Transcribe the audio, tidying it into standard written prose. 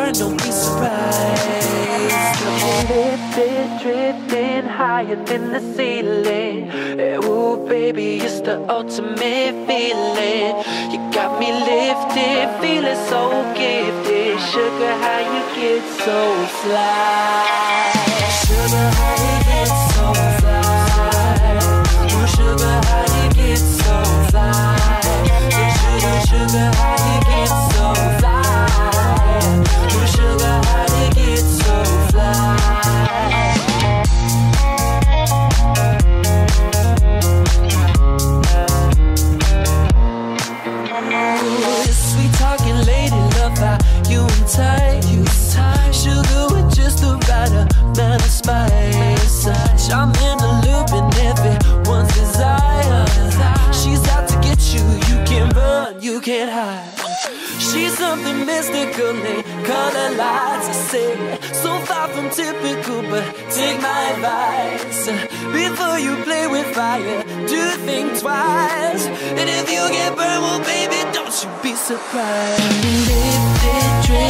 burn, don't be surprised. Lifted, drifting higher than the ceiling. Ooh, baby, it's the ultimate feeling. You got me lifted, feeling so gifted. Sugar, how you get so fly? Sugar, how you get so fly? Ooh, sugar, how you get so fly? Sugar, how you get so fly? Ooh, sugar, how you get so fly? Ooh, sweet talking lady, love how you and tight. Sugar with just the right amount of spice. I'm in the loop and everyone's desire. She's out to get you, you can't run, you can't hide. She's something mystical, they color lights. I say, so far from typical, but take my advice. Before you play with fire, do think twice. And if you get burned, well baby, don't you be surprised. Lifted,